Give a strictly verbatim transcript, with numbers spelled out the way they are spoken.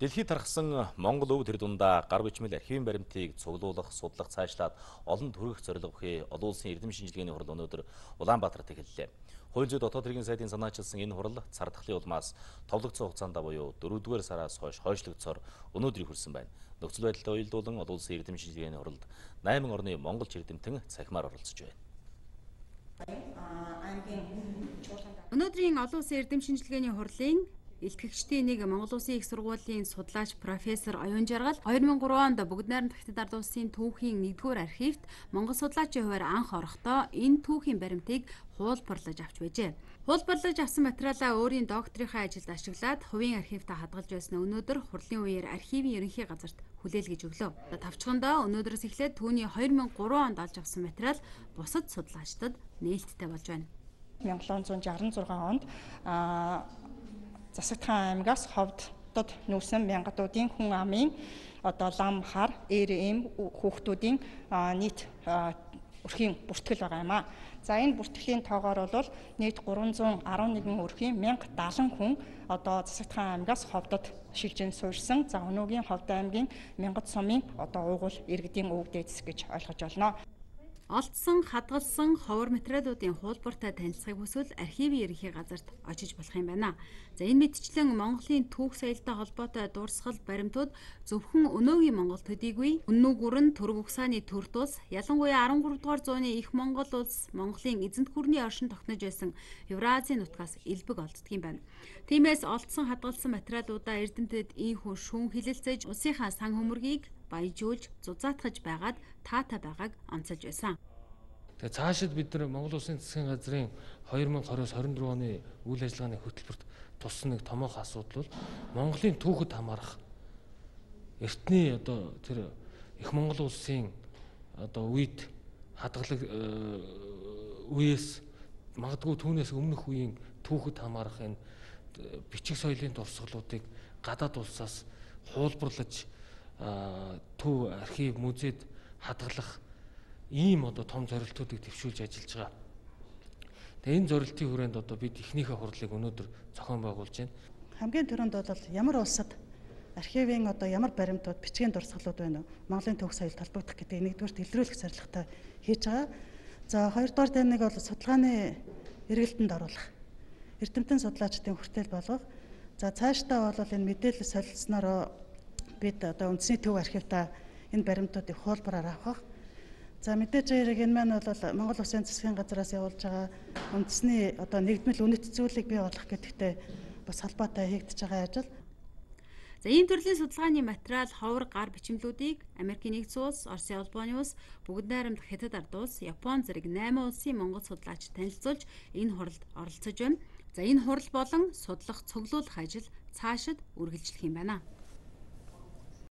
Дэлхийд тархсан Монгол өв тэр дундаа гар бичмэл архивын баримтыг цуглуулах, судлах, цаашлаад олон төрөх зорилго бүхий олон улсын эрдэм шинжилгээний хурал өнөөдөр Улаанбаатарт эхэллээ. Хууль зүйн дотоод хэргийн сайдын санаачилсан энэ хурал цар тахлын улмаас товлогцсон хугацаанд буюу дөрөвдүгээр сараас хойш хойшлогдсоор өнөөдрийг хүрсэн байна. Нөхцөл байдалтай уялдуулан олон улсын эрдэм шинжилгээний хуралд найман орны монголч эрдэмтэн цахимаар оролцож байна. Өнөөдрийн олон улсын эрдэм шинжилгээний хурлын илтгэгчдийн нэг Монгол Улсын их сургуулийн судлаач профессор Оюун Жаргал хоёр мянган гурван онд Бүгд найрамдах Хятад ард улсын түүхийн нэгдүгээр архивт Монгол судлаачийн хувьар анх орохдоо энэ түүхийн баримтыг хуулбарлаж авч байжээ. Хуулбарлаж авсан материалаа өөрийн докторийнхаа ажилд ашиглаад хувийн архивтаа хадгалж байсан өнөөдөр хурлын үеэр архивын ерөнхий газарт хүлээлгэж өглөө. Тавчхандаа өнөөдрөөс эхлээд түүний хоёр мянган гурван онд олж авсан материал бусад судлаачдад нээлттэй болж байна. мянга долоо зуун жавсан зургаан онд Засагтхан аймгаас ховдод нүүсэн мянгадуудын хүн амын одоо лам хар эр эм хүүхдүүдийн нийт өрхийн бүртгэл байгаа юм а. За энэ бүртгэлийн тоогоор бол нийт гурван зуун арван нэгэн өрхийн мянга даалан хүн одоо Засагтхан аймгаас ховдод шилжин суурьсан. За өнөөгийн Ховд аймгийн Мянгад сумын одоо уугуул иргэдийн өвөг дээдс гэж ойлгож байна. Олдсон, хадгалсан ховор материалуудын хуулбартай танилцахыг хүсвэл архивын ерөнхий газарт очиж болох юм байна. За энэ мэтчлэн Монголын түүх соёлтой холбоотой дурсгал баримтууд зөвхөн өнөөгийн Монгол төдийгүй үнэн гүрэн төрөг угсааны төр тус ялангуяа арван гурав дугаар зууны их Монгол улс Монголын эзэнт гүрний оршин тогтнож байсан Евразийн нутгаас элбэг олддгийм байна. Тиймээс олдсон, хадгалсан материалуудаа эрдэмтэд ийхүү шүүн хилэлцэж улсынхаа сан хөмөргийг баяжуулж зузаатгаж байгаад таатай байгааг онцолж байсан. Тэгээ цаашид бид нар Монгол Улсын засгийн газрын хоёр мянган двадцать двадцать дөрөв оны үйл ажиллагааны хөтөлбөрт туссан нэг томоохон асуудал бол Монголын түүхэд хамаарах эртний одоо тэр их Монгол Улсын одоо үед хадгалаг үеэс магадгүй түүнээс өмнөх үеийн түүхэд хамаарах энэ бичиг соёлын дурсгалуудыг гадаад улсаас хуулбарлаж төв архив музейд хадгалах ийм одоо том зорилтуудыг төвшүүлж ажиллаж байгаа. Тэгээ энэ зорилтын хүрээнд одоо бид эхнийхээ хурлыг өнөөдөр зохион байгуулж байна. Хамгийн түрүүнд бол ямар улсад архивын одоо ямар баримтууд, бичгийн дурсгалууд байна уу? Монголын түүх соёлд холбогдох гэдгийг нэгдүгээрт илрүүлэх зорилготой хийж байгаа. За хоёрдугаар дээр нэг бол судалгааны эргэлтэнд оруулах. Эрдэмтэн судлаачдын хүртэл болгох. За цаашдаа бол энэ мэдээлэл солилцсноор бид одоо үндэсний төв архивтаа энэ баримтуудыг хуулбараар авах. За мэдээж хэрэг энэ маань бол Монгол Улсын засгийн газраас явуулж байгаа үндэсний одоо нэгдмэл үнэт зүйлийг бий болгох гэдэгтэй бас холбоотой хийгдэж байгаа ажил. За ийм төрлийн судалгааны материал ховор гар бичмлүүдийг Америкийн нэгдсэн улс, Оросын улбооны улс, Бүгд найрамдах Хятад ард улс, Япон зэрэг найман улсын монгол судлаач танилцуулж энэ хуралд оролцож байна. За энэ хурал болон судлах, цуглуулах ажил цаашид үргэлжлэх юм байна.